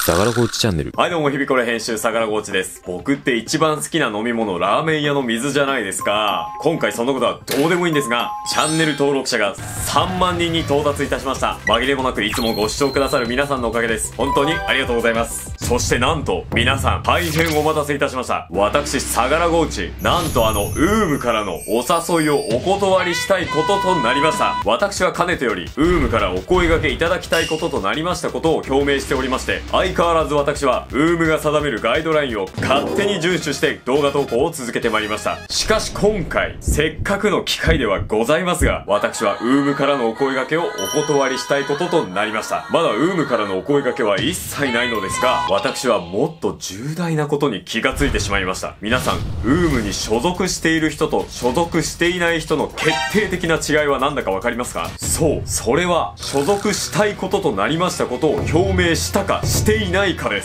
サガラコーチチャンネル。 はいどうも、日々これ編集、相良ゴーチです。僕って一番好きな飲み物、ラーメン屋の水じゃないですか。今回そんなことはどうでもいいんですが、チャンネル登録者が3万人に到達いたしました。紛れもなくいつもご視聴くださる皆さんのおかげです。本当にありがとうございます。そしてなんと、皆さん、大変お待たせいたしました。私、相良ゴーチ、なんとウームからのお誘いをお断りしたいこととなりました。私はかねてより、ウームからお声掛けいただきたいこととなりましたことを表明しておりまして、相変わらず私は、ウームが定めるガイドラインを勝手に遵守して動画投稿を続けてまいりました。しかし今回、せっかくの機会ではございますが、私はウームからのお声掛けをお断りしたいこととなりました。まだウームからのお声掛けは一切ないのですが、私はもっと重大なことに気がついてしまいました。皆さん、ウームに所属している人と所属していない人の決定的な違いは何だかわかりますか？そう、それは所属したいこととなりましたことを表明したかしていないかです。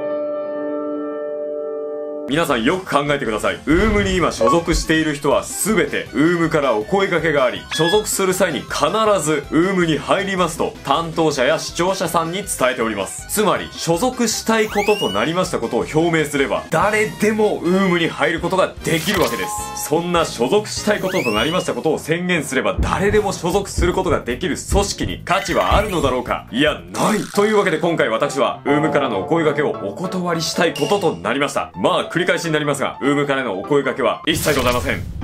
皆さんよく考えてください。ウームに今所属している人は全てウームからお声掛けがあり、所属する際に必ずウームに入りますと担当者や視聴者さんに伝えております。つまり所属したいこととなりましたことを表明すれば誰でもウームに入ることができるわけです。そんな所属したいこととなりましたことを宣言すれば誰でも所属することができる組織に価値はあるのだろうか？いや、ない。というわけで今回私はウームからのお声掛けをお断りしたいこととなりました。まあ繰り返しになりますが、ウームからのお声掛けは一切ございません。